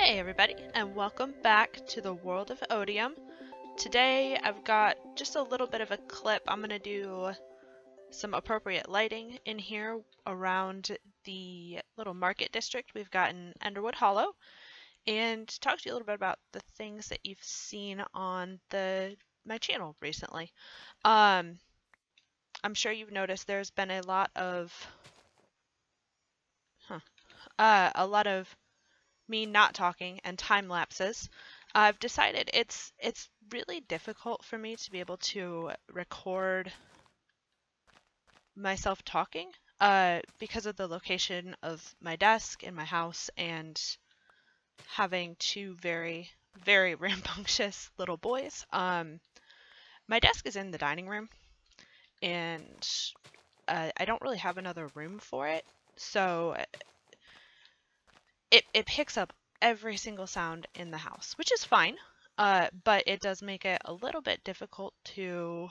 Hey everybody, and welcome back to the world of Odium. Today I've got just a little bit of a clip. I'm going to do some appropriate lighting in here around the little market district we've got in Enderwood Hollow, and talk to you a little bit about the things that you've seen on my channel recently. I'm sure you've noticed there's been a lot of me not talking and time lapses. I've decided it's really difficult for me to be able to record myself talking because of the location of my desk in my house and having two very, very rambunctious little boys. My desk is in the dining room, and I don't really have another room for it, so it picks up every single sound in the house, which is fine, but it does make it a little bit difficult to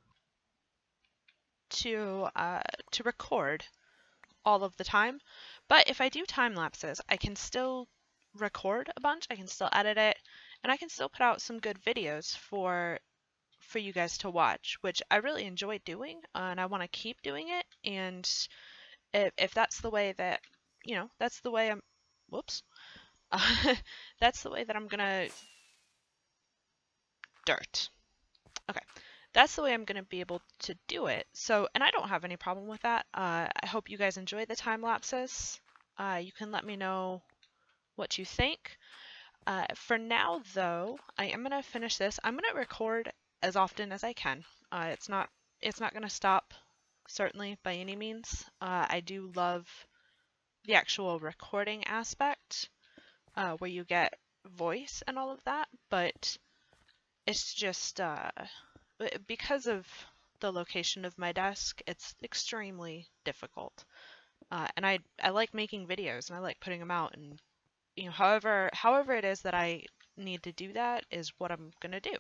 record all of the time. But if I do time lapses, I can still record a bunch, I can still edit it, and I can still put out some good videos for you guys to watch, which I really enjoy doing, and I want to keep doing it. And if that's the way that, that's the way I'm, whoops, that's the way that I'm gonna, okay, that's the way I'm gonna be able to do it. So, and I don't have any problem with that. I hope you guys enjoy the time lapses. You can let me know what you think. For now, though, I am gonna finish this. I'm gonna record as often as I can. It's not gonna stop, certainly by any means. I do love the actual recording aspect, where you get voice and all of that, but it's just because of the location of my desk, it's extremely difficult. And I like making videos and I like putting them out, and however it is that I need to do that is what I'm gonna do.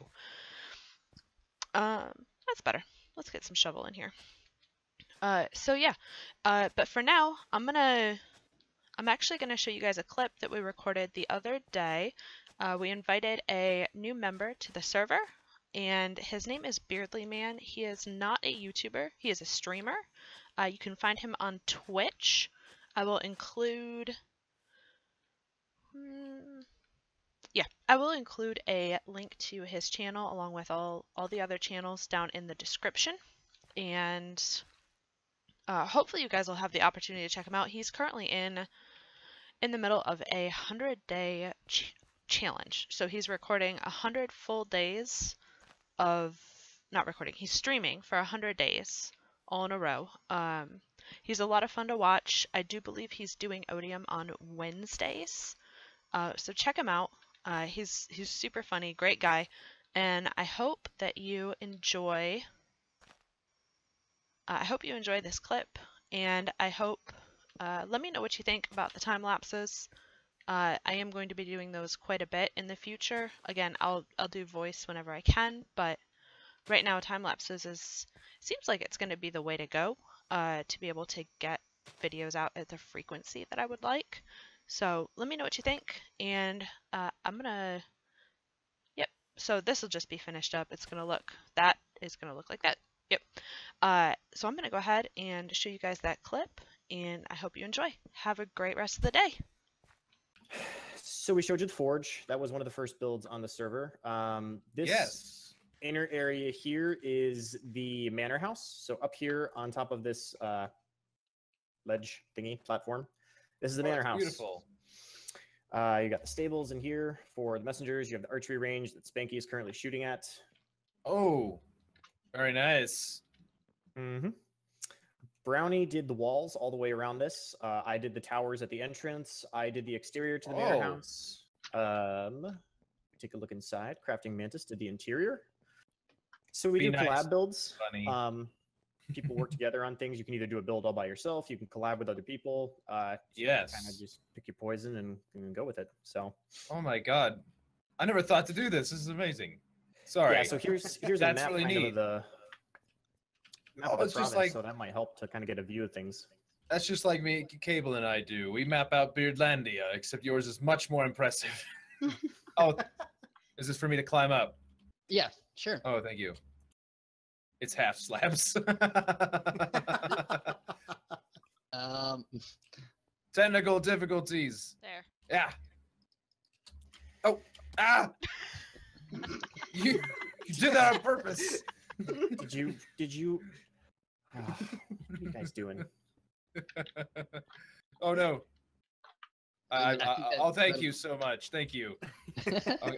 That's better. Let's get some shovel in here. So yeah, but for now, I'm actually gonna show you guys a clip that we recorded the other day. We invited a new member to the server, and his name is Beardly Man. He is not a YouTuber, he is a streamer. You can find him on Twitch. I will include a link to his channel along with all the other channels down in the description, and hopefully you guys will have the opportunity to check him out. He's currently in the middle of a 100-day challenge, so he's recording 100 full days of not recording. He's streaming for 100 days all in a row. He's a lot of fun to watch. I do believe he's doing Odium on Wednesdays, so check him out. He's super funny, great guy, and I hope that you enjoy. I hope you enjoy this clip, and I hope let me know what you think about the time lapses. I am going to be doing those quite a bit in the future. Again, I'll do voice whenever I can, but right now time lapses seems like it's going to be the way to go to be able to get videos out at the frequency that I would like. So let me know what you think, and I'm gonna, yep, so this will just be finished up. That is gonna look like that. Yep. So I'm gonna go ahead and show you guys that clip, and I hope you enjoy. Have a great rest of the day. So we showed you the forge. That was one of the first builds on the server. This inner area here is the manor house. So up here on top of this ledge thingy platform, this is the manor house. Beautiful. You got the stables in here for the messengers. You have the archery range that Spanky is currently shooting at. Oh, very nice. Mm-hmm. Brownie did the walls all the way around this. I did the towers at the entrance. I did the exterior to the manor house. Take a look inside. Crafting Mantis did the interior. So we do collab builds. Funny. People work together on things. You can either do a build all by yourself. You can collab with other people. Yes. Kind of just pick your poison and go with it. So. Oh my god, I never thought to do this. This is amazing. Sorry. Yeah. So here's a map really kind neat. of the. Oh, it's just like, so that might help to kind of get a view of things. That's just like me, Cable and I do. We map out Beardlandia, except yours is much more impressive. Oh, is this for me to climb up? Yeah, sure. Oh, thank you. It's half slabs. Technical difficulties. There. Yeah. Oh, ah! you did that on purpose. Did you? Oh, what are you guys doing? Oh no. I think I'll thank you so much. Thank you. Okay.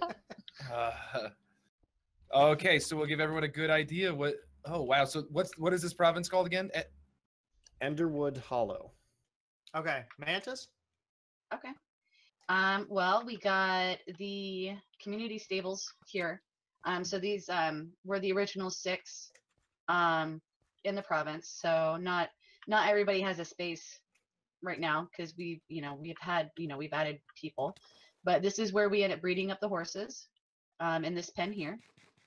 Okay, so we'll give everyone a good idea. What? Oh wow. So what is this province called again? Enderwood Hollow. Okay, Mantis. Okay. Well, we got the community stables here. So these were the original 6 in the province. So not everybody has a space right now because we've added people. But this is where we end up breeding up the horses in this pen here.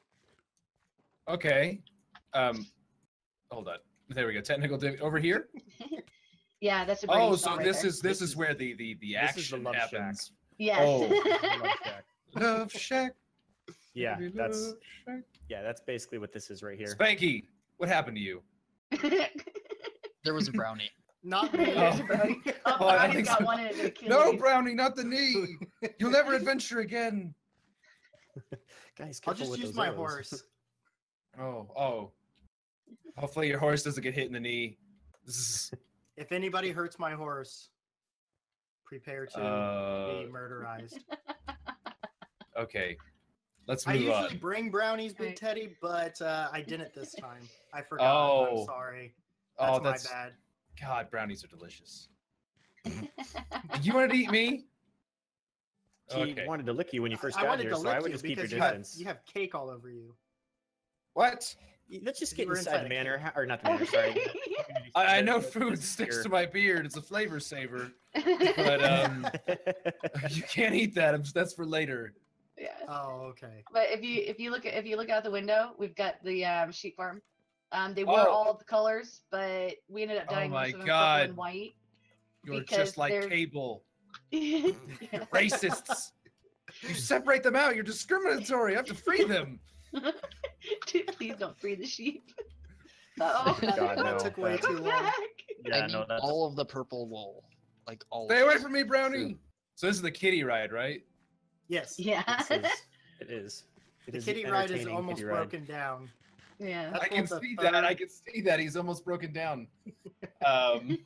Okay. Hold on. There we go. Technical over here. Yeah, that's a Oh, breeding so stall right this there. is where the action Love Shack. happens. Yes. Oh. Love Shack. Love Shack. Yeah, Baby that's Love Shack. that's basically what this is right here. Spanky, what happened to you? There was a brownie. Not me. Oh. Brownie. Oh, I Brownie's think got so. one in the Achilles. No, Brownie, not the knee. You'll never adventure again. Guys, I'll careful just with use those my arrows. horse. Oh. Hopefully your horse doesn't get hit in the knee. Zzz. If anybody hurts my horse, prepare to be murderized. Okay. Let's I move usually on. bring brownies, Big Right. Teddy, but I didn't this time. I forgot. I'm Oh. sorry. Oh, That's my bad. God, brownies are delicious. You wanted to eat me? He Okay. wanted to lick you when you first I got wanted here, to so lick I would you just keep your because distance. you have cake all over you. What? Let's just You get were inside inside the a manor, cake. or not the manor, sorry. I know The- food the sticks here. to my beard. It's a flavor saver, but you can't eat that. That's for later. Yeah. Oh, okay. But if you look out the window, we've got the sheep farm. They were Oh. all the colors, but we ended up Oh dyeing my most of them God. purple and white. You're Because just like they're- Cable. Yeah. Racists. You separate them out. You're discriminatory. I have to free them. Dude, please don't free the sheep. Oh, God, no. That took way That- too long. Yeah, I no, need that's all of the purple wool. Like all Stay of away it. from me, Brownie. So this is the kiddie ride, right? Yes. Yeah. it is. It The is kitty ride is entertaining almost kitty ride. broken down. Yeah. That's I can both the see third- that. I can see that. He's almost broken down. Um,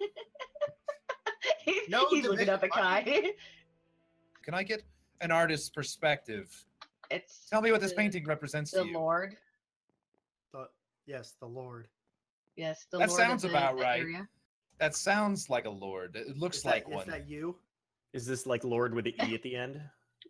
No, He's the looking big up at Kai. can I get an artist's perspective? It's Tell me what this the- painting represents the to you. Lord. Yes, the Lord. Yes, the That Lord of sounds the- about the right. area. That sounds like a lord. It looks Is like that, one. Is that you? Is this like Lord with the E at the end?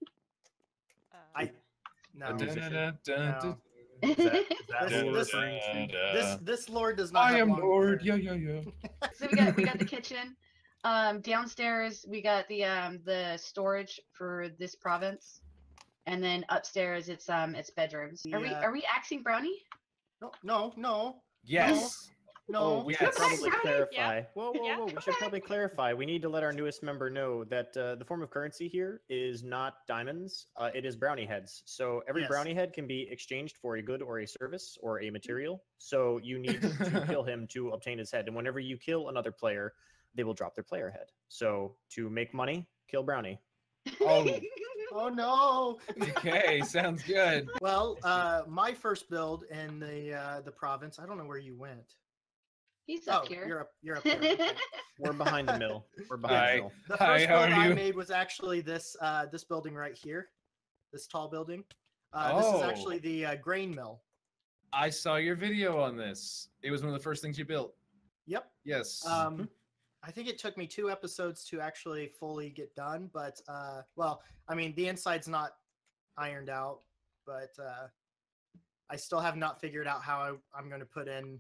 I no. Dun, dun, Dun, dun, dun, No. Is that This- who we're this- referring to? This Lord does not. I have am long Lord. hair. Yeah. So we got the kitchen. Downstairs we got the storage for this province, and then upstairs it's bedrooms. Yeah. Are we axing Brownie? No. Yes. No. We Yes. should probably Right, clarify. Whoa, Yeah. We should probably clarify. We need to let our newest member know that the form of currency here is not diamonds. It is brownie heads. So every Yes. brownie head can be exchanged for a good or a service or a material. So you need to kill him to obtain his head. And whenever you kill another player, they will drop their player head. So to make money, kill brownie. Oh, Oh no. okay. Sounds good. Well, my first build in the province. I don't know where you went. He's up Oh, here. you're up there. Okay. We're behind the mill. We're behind Hi. the mill. The Hi, first how build are I you? made was actually this building right here, this tall building. This is Oh. actually the grain mill. I saw your video on this. It was one of the first things you built. Yep. Yes. I think it took me 2 episodes to actually fully get done, but well, I mean the inside's not ironed out, but I still have not figured out how I'm going to put in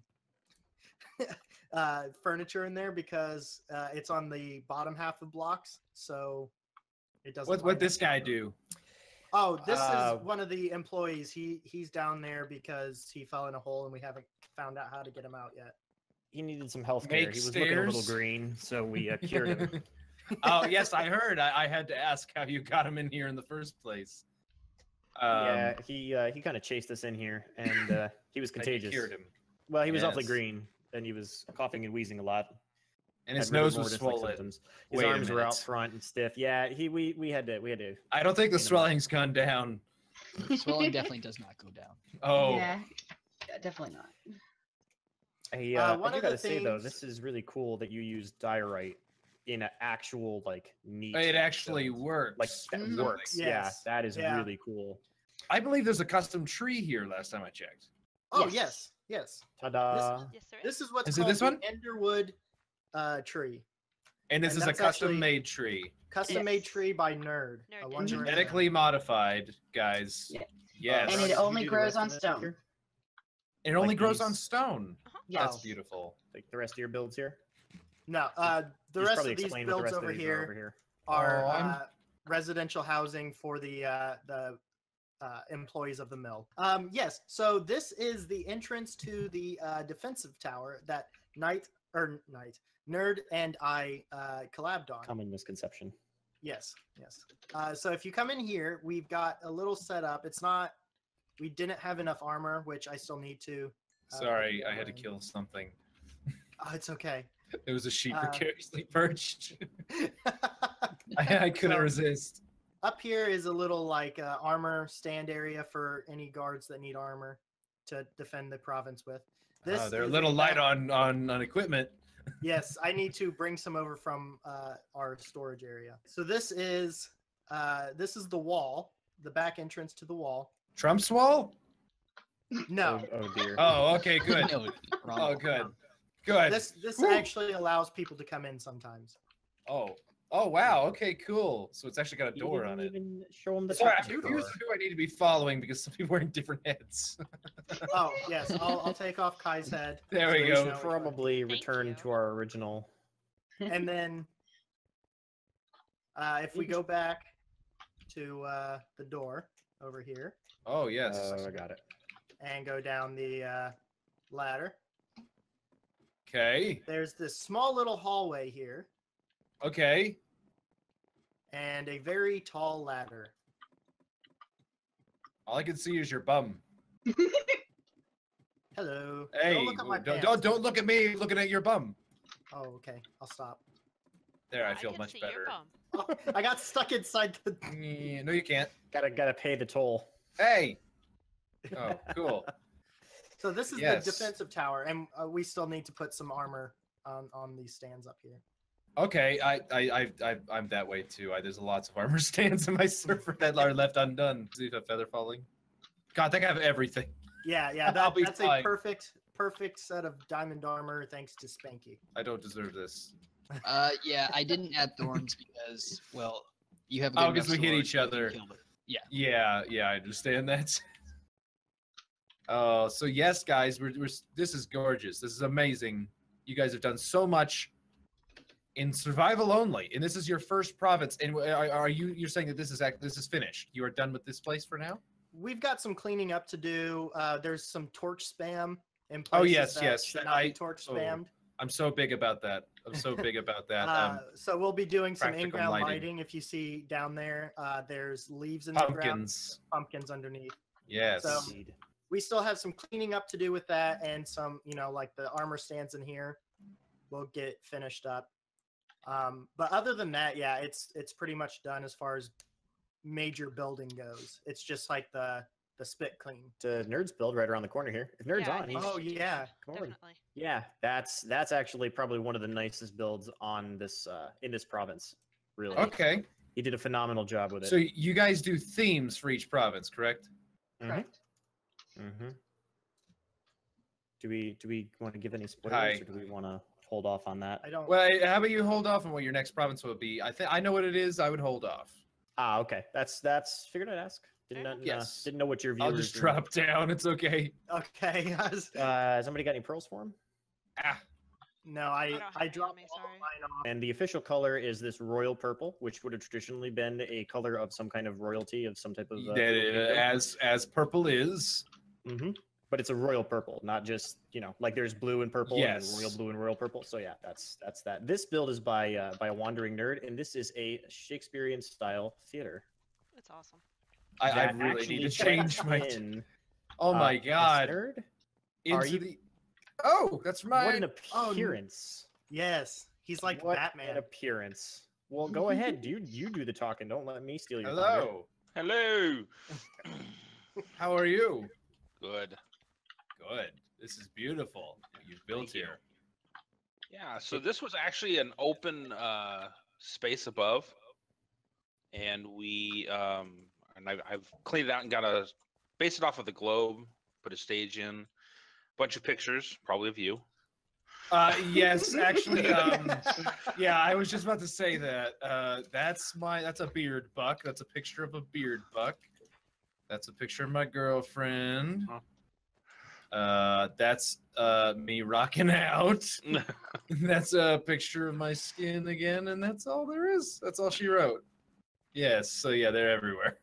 furniture in there because it's on the bottom half of blocks, so it doesn't. line what up this guy properly. do? Oh, this Uh, is one of the employees. He's down there because he fell in a hole and we haven't found out how to get him out yet. he needed some health Make care. He was looking a little stairs? green, so we cured him. Oh yes, I heard. I had to ask how you got him in here in the first place. Yeah, he kind of chased us in here, and he was and you contagious. cured him, Well, he was awfully Yes. green, and he was coughing and wheezing a lot. and his had rigor nose was mortis-like swollen. symptoms. His Wait a arms were out minute. front and stiff. Yeah, we had to. I don't think the Clean him up. swelling's gone down. Swelling definitely does not go down. Oh, Yeah, definitely not. I one do of the gotta say though, things- this is really cool that you use diorite in an actual like neat. it actually build. works. Like that Mhm. works. Yeah, Yes. that is Yeah. really cool. I believe there's a custom tree here. Last time I checked. Oh Yes. yes, yes. Ta-da! Yes, there is. This is what's Is it called this one? the Enderwood tree. And this And is a that's actually- custom-made tree, Custom made Yes. tree by Nerd. Nerd a did one it. nerd genetically modified, guys. Yeah. Yes. And Russ, it you only do the grows rest of on this stone. here? It only like grows on these. stone. Yes. That's beautiful. Like the rest of your builds here. No, the You should rest probably of these explain what the builds rest of over these are here over here. are Oh, I'm- residential housing for the employees of the mill. Yes, so this is the entrance to the defensive tower that Nerd and I collabed on. Common misconception. Yes, yes. So if you come in here, we've got a little setup. It's not. We didn't have enough armor, which I still need to. Sorry, I had to um, kill something. Oh, it's okay. It was a sheep uh, precariously perched. I couldn't So, resist. Up here is a little like armor stand area for any guards that need armor to defend the province with. Oh, they're a is little light back- on equipment. Yes, I need to bring some over from our storage area. So this is the wall, the back entrance to the wall. Trump's wall? No, Oh dear. Oh, okay, good. No, wrong. Oh, good. Good. this Woo. actually allows people to come in sometimes. Oh. Oh, wow. Okay, cool. So it's actually got a You door didn't on it. even show him the Sorry, top here's door. who I need to be following because some people are wearing different heads. Oh yes, I'll take off Kai's head. There so we you go. know Should which one. probably Thank return you. to our original. And then if we go back to the door over here Oh, yes. I got it. and go down the ladder, Okay. there's this small little hallway here Okay. and a very tall ladder. All I can see is your bum. Hello. Hey, don't look at my don't pants. don't look at me looking at your bum. Oh, okay. I'll stop. There, I feel can much see your better. bum. Oh, I got stuck inside the. No, you can't. Gotta pay the toll. Hey. Oh, cool. So this is Yes. the defensive tower, and we still need to put some armor on these stands up here. Okay, I'm that way too. There's lots of armor stands in my server that are left undone. See if a feather falling. God, I think I have everything. Yeah, yeah. I'll be That's fine. a perfect set of diamond armor thanks to Spanky. I don't deserve this. Yeah, I didn't add thorns because, well, you have. a Oh, good 'cause enough we hit sword, each you can other. kill it. Yeah. Yeah, I understand that. Oh, so yes, guys, this is gorgeous. This is amazing. You guys have done so much in survival only, and this is your first province. And are you're saying that this is finished? You are done with this place for now? We've got some cleaning up to do. There's some torch spam in places Oh, yes, that yes, should that not be I- torch oh, spammed. I'm so big about that. I'm so big about that. So we'll be doing some practical in-ground lighting. lighting. If you see down there, there's leaves in the ground, Pumpkins. pumpkins underneath. Yes. So- We still have some cleaning up to do with that, and some, like the armor stands in here, will get finished up. But other than that, yeah, it's pretty much done as far as major building goes. It's just like the spit clean. To Nerd's build right around the corner here. If Nerd's Yeah, on, he's Oh yeah, come on. Definitely. Yeah, that's actually probably one of the nicest builds on this in this province. Really. Okay. He did a phenomenal job with it. So you guys do themes for each province, correct? Mhm. Correct. Mm-hmm. Do we want to give any spoilers, Hi. or do we want to hold off on that? I don't. Well, how about you hold off on what your next province will be? I know what it is. I would hold off. Ah, okay. That's figured I'd ask. Didn't Yes. didn't know what your viewers. I'll just were- drop down. It's okay. Okay. Somebody got any pearls for him? Ah, No, I don't have I any on dropped me, all of sorry. mine off. And the official color is this royal purple, which would have traditionally been a color of some kind of royalty of some type of. as purple is. Mm-hmm. but it's a royal purple, not just like there's blue and purple and Yes. then royal blue and royal purple. So yeah, that's that. This build is by a wandering nerd, and this is a Shakespearean style theater. It's awesome. I that really actually need to change fits my. in, Oh my this god! nerd. Into you- the. Oh, that's What right. an Oh, n- appearance! Yes, he's like What an Batman. appearance! Well, go ahead, dude. You do the talking. Don't let me steal your thunder. Hello. Hello. How are you? Good. Good. This is beautiful. What you've built Thank you. here. Yeah. So this was actually an open space above, and I've cleaned it out and based it off of the globe, put a stage in, bunch of pictures, probably of you. Yes, actually, yeah, I was just about to say that. That's a beard buck. That's a picture of a beard buck. That's a picture of my girlfriend. That's me rocking out. That's a picture of my skin again, and that's all there is. That's all she wrote. Yes, so yeah, they're everywhere.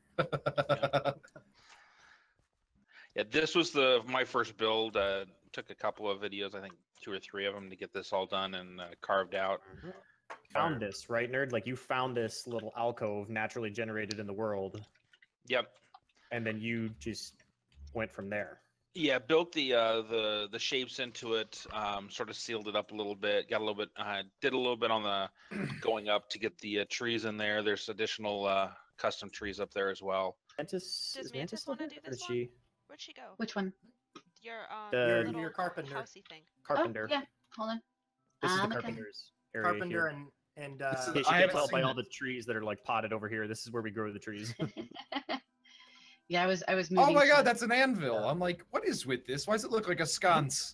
Yeah, this was my first build. Took a couple of videos, I think 2 or 3 of them, to get this all done and carved out. Found this, right, nerd? Like you found this little alcove naturally generated in the world, Yep. and then you just went from there. Yeah, built the shapes into it, sort of sealed it up a little bit, got a little bit, did a little bit on the going up to get the trees in there. There's additional custom trees up there as well. Mantis, Does is Mantis still wanna here? do Or this is she Where'd she go? Which one? Your The- little Your carpenter. housey thing. carpenter? Oh, yeah. Hold on. This is the I'm okay. carpenter's area Carpenter here. and This is- In case I you can haven't tell by seen all it. the trees that are like potted over here. This is where we grow the trees. Yeah, I was Oh moving. my god, some- that's an anvil. Yeah. I'm like, what is with this? Why does it look like a sconce?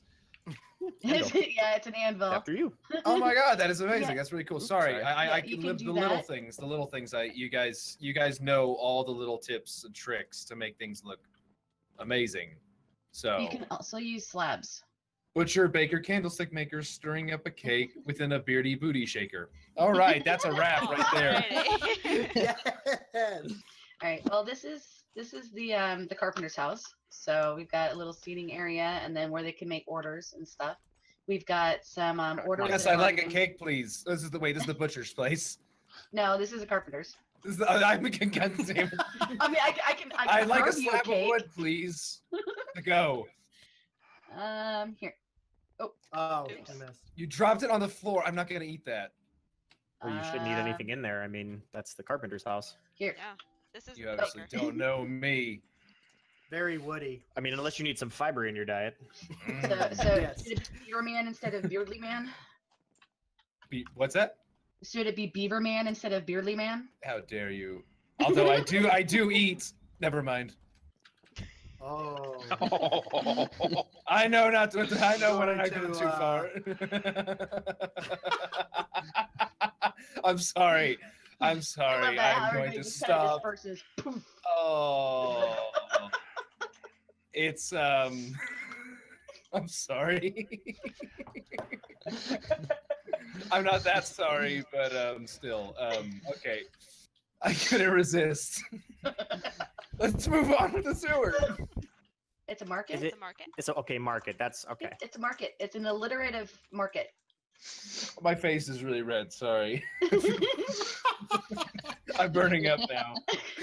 Yeah, it's an anvil. After you. Oh my god, that is amazing. Yeah. That's really cool. Oops, Sorry, sorry. I Yeah, can you can live do the little that. things. The little things. You guys know all the little tips and tricks to make things look amazing. So You can also use slabs. butcher, baker, candlestick maker, stirring up a cake within a beardy booty shaker. All right, that's a wrap right there. Alrighty. yes. All right. Well, this is the carpenter's house. So we've got a little seating area, and then where they can make orders and stuff. We've got some orders. Yes, that I'd are like a already- cake, please. This is the butcher's place. No, this is a carpenter's. This is I'm God damn it. I mean, I can. I'd like a carve you slab of cake. wood, please. To go. Here. Oh, I Oops. missed. You dropped it on the floor. I'm not gonna eat that. Well, you shouldn't eat anything in there. I mean, that's the carpenter's house. Here. Yeah. This is You the obviously baker. don't know me. Very woody. I mean, unless you need some fiber in your diet. So Yes. should it be Beaver Man instead of Beardly Man? What's that? Should it be Beaver Man instead of Beardly Man? How dare you? Although I do eat. Never mind. Oh. I know not to. I know when Going I go to, too far. I'm sorry. I'm I love sorry. that, how I'm going everybody to just kind of stop. disperses. Poof. Oh. It's I'm sorry. I'm not that sorry, but still. Okay. I couldn't resist. Let's move on with the sewer. It's a market. Is It's a market. It's okay. Market. That's okay. It's a market. It's an alliterative market. My face is really red. Sorry. I'm burning up now.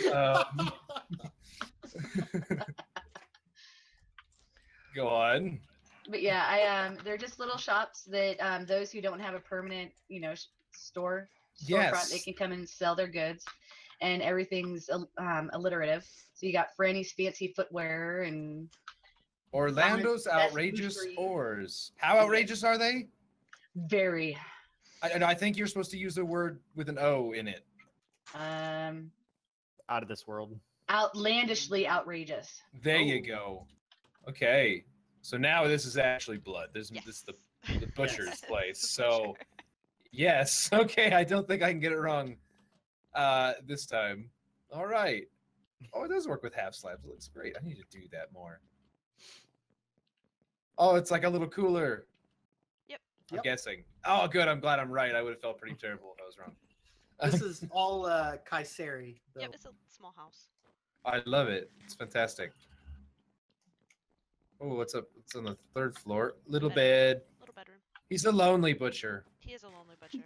Go on. But yeah, they're just little shops that those who don't have a permanent, storefront, they Yes. can come and sell their goods, and everything's alliterative. So you got Franny's fancy footwear and Orlando's Best outrageous boucherie. ores. How outrageous are they? very I think you're supposed to use a word with an O in it. Out of this world. outlandishly outrageous. There Oh. you go. Okay. So now this is actually blood. This Yes. is the butcher's Yes. place. It's a So butcher. yes. Okay. I don't think I can get it wrong this time. All right. Oh, it does work with half slabs. It looks great. I need to do that more. Oh, it's like a little cooler. Yep. I'm Yep. guessing. Oh, good. I'm glad I'm right. I would have felt pretty terrible if I was wrong. This is all Kaiseri. Though. Yep, it's a small house. I love it. It's fantastic. Oh, what's up? It's on the 3rd floor. Little Bedroom. bed. Little bedroom. He's a lonely butcher. He is a lonely butcher.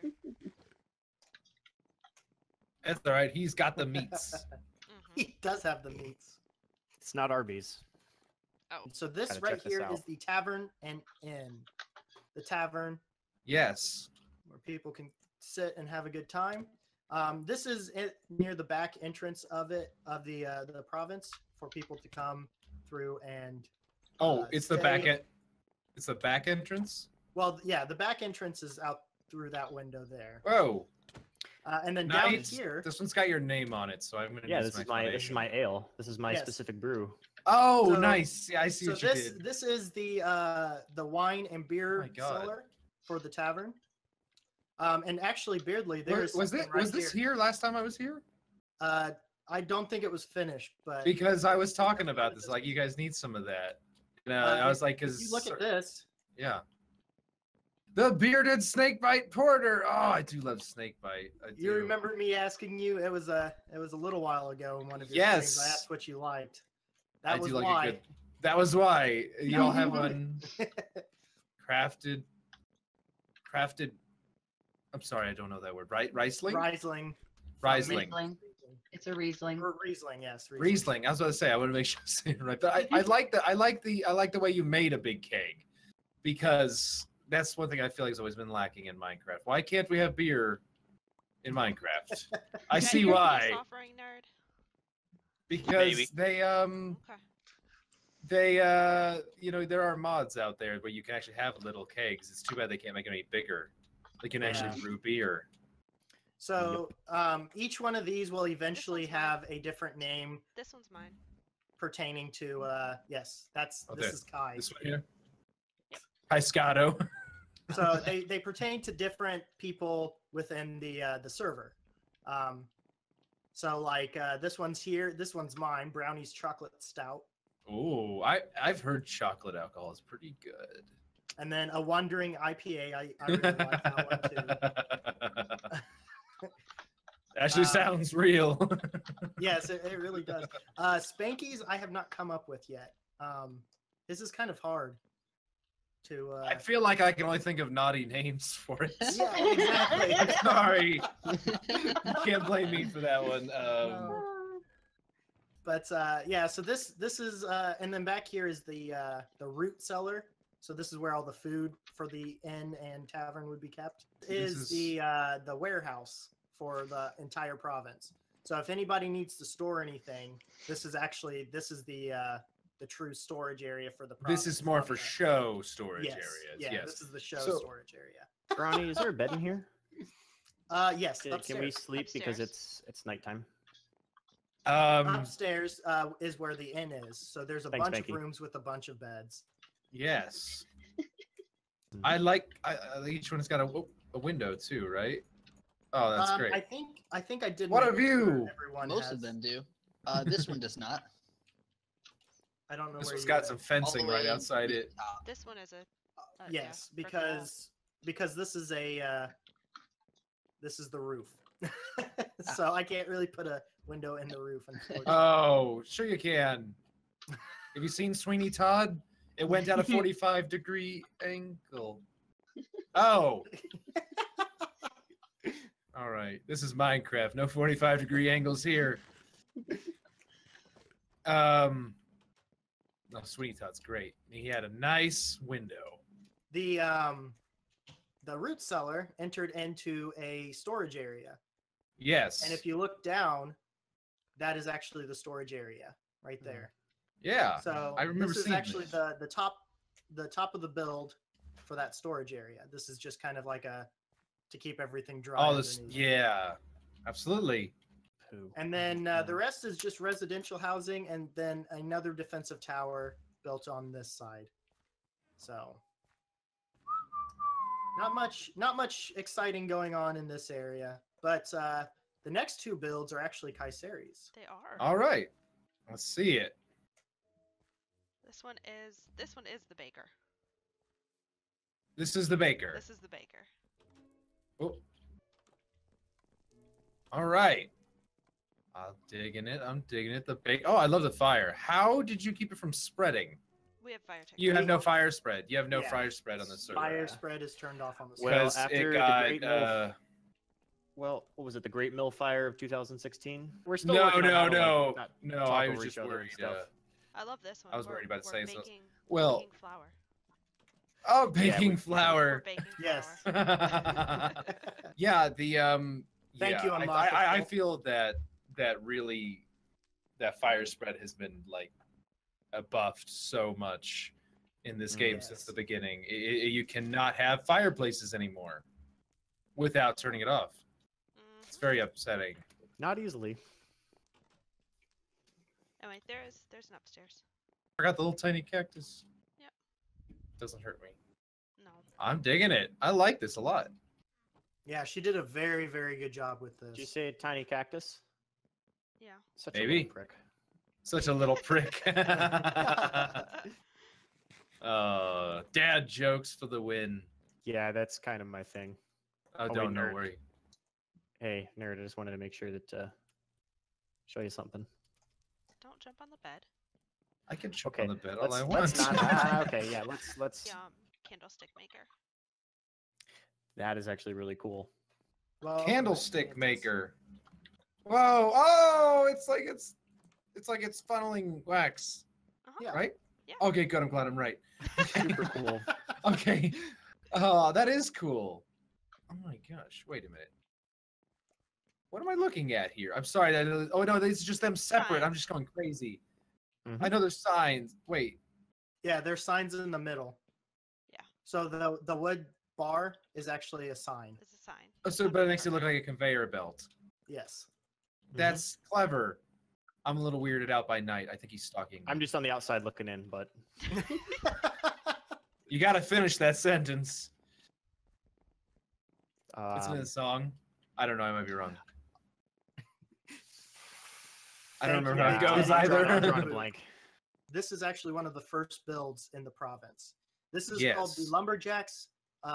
That's all right. He's got the meats. He does have the meats. It's not Arby's. Oh, So this Gotta right check this here out. is the tavern and inn. The tavern Yes. where people can sit and have a good time. This is near the back entrance of the province for people to come through and. Oh, it's the back stay- end. It's the back entrance. Well, yeah, the back entrance is out through that window there, Whoa. and then Nice. down here. This one's got your name on it, so I'm gonna. Yeah, do this some is my explanation. ale. This is my Yes. specific brew. Oh, So- nice. Yeah, I see So what you this did. this is the wine and beer my God. cellar for the tavern. And actually, Beardley, Where- there's was something it? right Was this here last time I was here? I don't think it was finished, but Because I was talking about this, like you guys need some of that. And, I was like, if because you look at this. yeah, the bearded snakebite porter. Oh, I do love snakebite. I do. You remember me asking you? It was a little while ago in one of your Yes. streams. I asked what you liked. That I was do like why. a good. That was why you all have one crafted. I'm sorry, I don't know that word. Right, Riesling. Riesling. Riesling. Riesling. It's a Riesling. Or Riesling, yes. Riesling. I was about to say I want to make sure I'm saying it right, but I like the way you made a big keg, because that's one thing I feel like has always been lacking in Minecraft. Why can't we have beer in Minecraft? I Yeah, see you're a why. Software nerd. Because Maybe. Okay. there are mods out there where you can actually have little kegs. It's too bad they can't make them any bigger. They can actually Yeah. brew beer. So each one of these will eventually one's mine. have a different name This one's mine. pertaining to yes, Oh, this there. is Kai. This one here. Yep. Hi, Scotto. So they pertain to different people within the server. So like this one's here, this one's mine, Brownie's Chocolate Stout. Oh, I've heard chocolate alcohol is pretty good. And then a Wandering IPA. I really like that one too. Actually sounds real. Yes, it really does. Spanky's I have not come up with yet. This is kind of hard to I feel like I can only think of naughty names for it. yeah, exactly. Sorry. You can't blame me for that one. No. But yeah, so this is and then back here is the root cellar. So this is where all the food for the inn and tavern would be kept. Is the warehouse for the entire province. So if anybody needs to store anything, this is the true storage area for the province. This is more not for the- show storage yes, areas. Yeah, yes. this is the show So- storage area. Brownie, is there a bed in here? Yes, Can we upstairs. sleep because Upstairs. it's nighttime? Upstairs is where the inn is. So there's a Thanks, bunch Becky. of rooms with a bunch of beds. Yes. I like each one's got a window too, right? Oh, that's great. I think I did. What make a it where view! Everyone Most has, of them do. This one does not. I don't know This where one's you got are. some All the fencing right way outside to it. the top. This one is a. Yes, brick wall. because this is the roof. So I can't really put a window in the roof, unfortunately. Oh, sure you can. Have you seen Sweeney Todd? It went down a 45-degree angle. Oh. All right. This is Minecraft. No 45-degree angles here. No, Sweeney Todd's great. He had a nice window. The root cellar entered into a storage area, Yes. and if you look down, that is actually the storage area right there. Yeah. So I remember this is seeing actually this. the top of the build for that storage area. This is just kind of like to keep everything dry. All this. underneath. Yeah. Absolutely. Poo. And then the rest is just residential housing, and then another defensive tower built on this side. So not much exciting going on in this area. But the next two builds are actually Kaiseri's. They are. All right. Let's see it. This one is the baker. This is the baker. This is the baker. Oh. All right. I'm digging it. The bake. Oh, I love the fire. How did you keep it from spreading? We have fire technology. You have no fire spread. You have no Yeah. fire spread on the server. Fire spread is turned off on the server. Well, Because after it the got, Great Mill, well, what was it? The Great Mill Fire of 2016. We're still no, working on how to, no, like, not no. talk I was over just each other and worried. stuff. I love this one. I was We're- worried about we're saying so. baking, Well- baking flour. Oh, Yeah, baking we- We're flour. baking Yes. flour. Yeah, the Thank yeah, you, Unlock I It. feel that really that fire spread has been like buffed so much in this game since Yes. the beginning. You cannot have fireplaces anymore without turning it off. It's Mhm. very upsetting. Not easily. Oh wait, there's an upstairs. Forgot the little tiny cactus. Yep. Doesn't hurt me. No. I'm digging it. I like this a lot. Yeah, she did a very, very good job with this. Did you say tiny cactus? Yeah. Such a Maybe. little prick. Such a little prick. Dad jokes for the win. Yeah, that's kind of my thing. Oh, wait, don't nerd. worry. Hey, nerd, I just wanted to make sure that show you something. Don't jump on the bed. I can jump Okay, on the bed all I want. let's not. Okay, yeah, let's. The candlestick maker. That is actually really cool. Well, Candlestick maker. Whoa! Oh, it's like it's funneling wax, Uh-huh. Yeah. right? Yeah. Okay, good. I'm glad I'm right. Super cool. Okay. Oh, that is cool. Oh my gosh! Wait a minute. What am I looking at here? I'm sorry. Oh no, these are just them separate. I'm just going crazy. Mhm. I know there's signs. Wait. Yeah, there's signs in the middle. Yeah. So the wood bar is actually a sign. It's a sign. Oh, so but it makes it look like a conveyor belt. Yes. That's clever. I'm a little weirded out by night. I think he's stalking me. I'm just on the outside looking in, but You gotta finish that sentence. It's in um, the song. I don't know. I might be wrong. I don't Thank remember you. how it Yeah, goes I'm either. I'm drawing a blank. This is actually one of the first builds in the province. This is called the Yes. Lumberjacks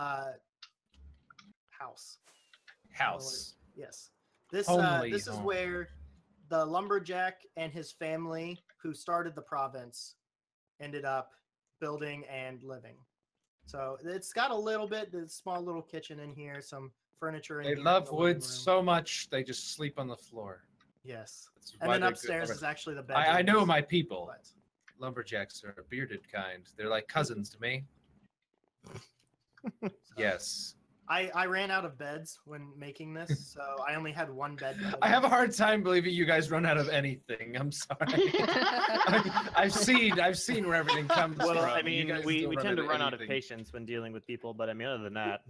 house. House. Yes. This Homely this is home. where the lumberjack and his family who started the province ended up building and living. So it's got a little bit, the small little kitchen in here, some furniture in They here. love in the living wood room. so much they just sleep on the floor. Yes. That's And why then they're good- upstairs is actually the bedroom. I know my people. But Lumberjacks are a bearded kind. They're like cousins to me. Yes. I ran out of beds when making this, so I only had one bed. to live I have a in. hard time believing you guys run out of anything. I'm sorry. I've seen where everything comes from. Well, I You mean, guys we don't tend to run out of anything. patience when dealing with people, but I mean, other than that,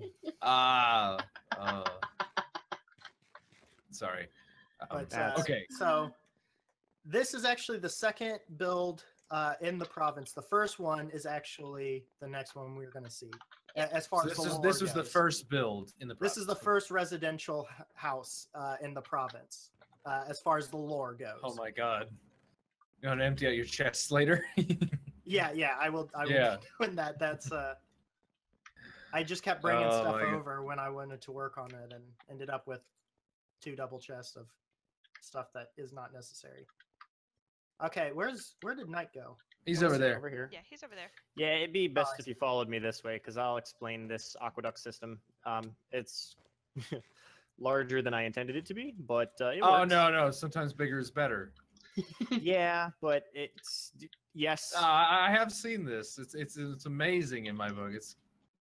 Sorry. But, that's- okay. So this is actually the second build in the province. The first one is actually the next one we're going to see. As far So as the this lore was the goes. first build in the. This is the province. first residential house in the province, as far as the lore goes. Oh my god. You want to empty out your chests later? Yeah, I will. I will Yeah. be doing that. That's. I just kept bringing Oh stuff my God. over when I wanted to work on it, and ended up with 2 double chests of stuff that is not necessary. Okay, where did Knight go? He's over there. over here. Yeah, he's over there. Yeah, it'd be best I if you followed me this way because I'll explain this aqueduct system. It's larger than I intended it to be, but it Oh works. no! Sometimes bigger is better. Yeah, but it's yes. I have seen this. It's amazing in my book. It's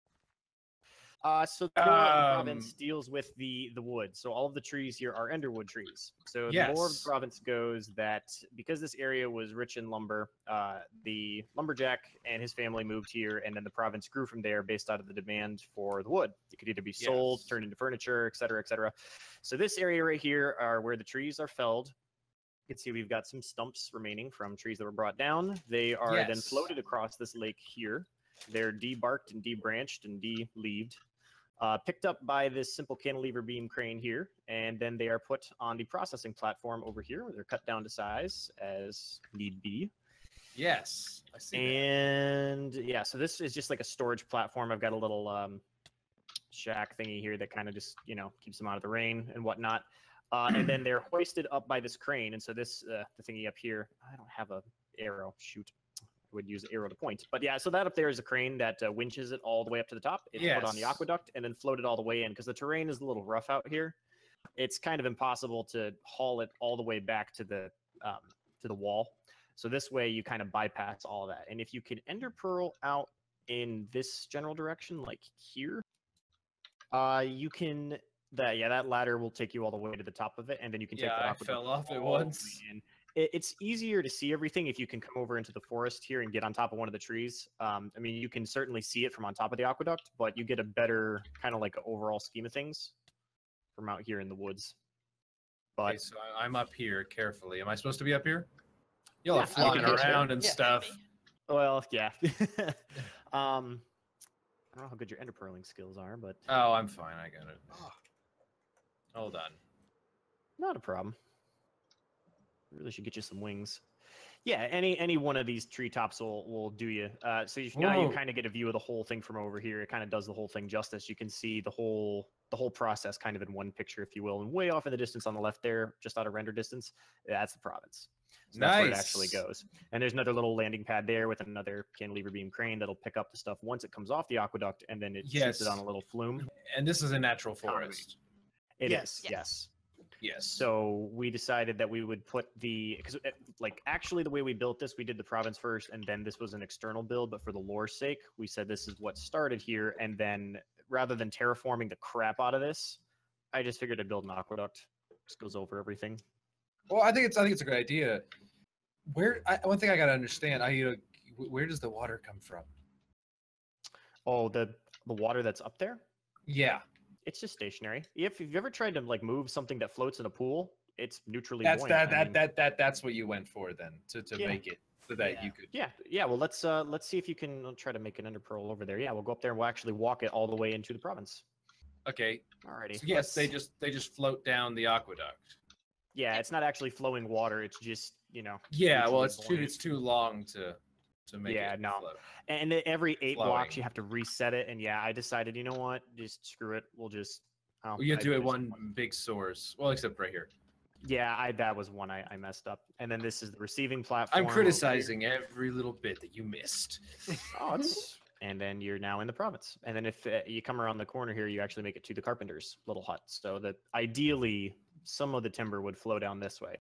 So the lore of the Um, province deals with the wood. So all of the trees here are Enderwood trees. So the lore of the Yes. province goes that because this area was rich in lumber, the lumberjack and his family moved here, and then the province grew from there based out of the demand for the wood. It could either be sold, Yes. turned into furniture, et cetera, et cetera. So this area right here are where the trees are felled. You can see we've got some stumps remaining from trees that were brought down. They are then Yes. floated across this lake here. They're debarked and debranched and de-leaved. Picked up by this simple cantilever beam crane here, and then they are put on the processing platform over here, where they're cut down to size as need be. yes. I see. that. And yeah, so this is just like a storage platform. I've got a little shack thingy here that kind of just keeps them out of the rain and whatnot. And then they're hoisted up by this crane. And so this the thingy up here, I don't have a arrow. Shoot, would use the arrow to point. But yeah, so that up there is a crane that winches it all the way up to the top. It's put on the Yes. aqueduct and then floated all the way in because the terrain is a little rough out here. It's kind of impossible to haul it all the way back to the wall. So this way you kind of bypass all of that. And if you can ender pearl out in this general direction, like here, you can that ladder will take you all the way to the top of it, and then you can take Yeah, that I aqueduct fell off at all the way once. in. It's easier to see everything if you can come over into the forest here and get on top of one of the trees. I mean, you can certainly see it from on top of the aqueduct, but you get a better kind of like overall scheme of things from out here in the woods. But Okay, so I'm up here carefully. Am I supposed to be up here? Y'all are Yeah, flying okay, sure. around and Yeah, stuff. maybe. well, yeah. I don't know how good your ender pearling skills are, but Oh, I'm fine. I got it. Oh, Hold on. not a problem. Really should get you some wings. Yeah, any one of these treetops will do you. So now you Whoa. kind of get a view of the whole thing from over here. It kind of does the whole thing justice. You can see the whole process kind of in one picture, if you will. And way off in the distance on the left there, just out of render distance, that's the province. So that's where it actually Nice. goes. And there's another little landing pad there with another cantilever beam crane that'll pick up the stuff once it comes off the aqueduct, and then it shoots it Yes. on a little flume. And this is a natural forest. It Yes. is, yes. Yes. So we decided that we would put because like actually the way we built this, we did the province first, and then this was an external build. But for the lore's sake, we said this is what started here, and then rather than terraforming the crap out of this, I just figured I'd build an aqueduct. Just goes over everything. Well, I think it's a good idea. One thing I gotta understand, where does the water come from? Oh, the water that's up there, Yeah, it's just stationary. If you've ever tried to like move something that floats in a pool, it's neutrally that's buoyant. I mean, that's what you went for then to Yeah. make it so that Yeah. you could. yeah. Well, let's see if you can try to make an ender pearl over there. Yeah, we'll go up there and we'll actually walk it all the way into the province. Okay. Alrighty. So yes, they let's- just float down the aqueduct. Yeah, it's not actually flowing water. It's just Yeah, well, neutrally it's too long to make Yeah, it no. float. And then every 8 blocks, Flowing. you have to reset it. And yeah, I decided, you know what? Just screw it. We'll just. Oh, Well, you have I to do it missed one big source. Well, except right here. Yeah, that was one I messed up. And then this is the receiving platform. I'm over criticizing every little bit that you missed. here. Oh, it's. And then you're now in the province. And then if you come around the corner here, you actually make it to the carpenter's little hut. So that ideally, some of the timber would flow down this way.